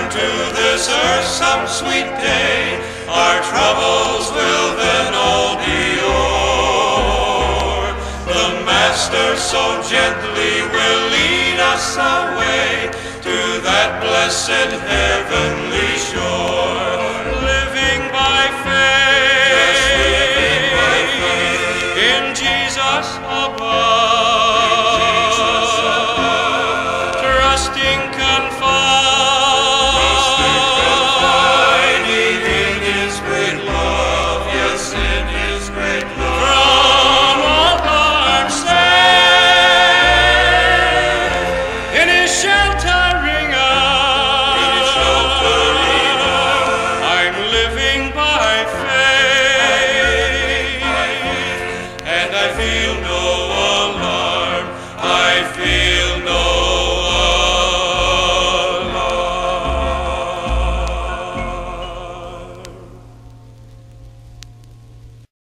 return to this earth some sweet day, our troubles will then all be o'er. The Master so gently will lead us away to that blessed heavenly shore.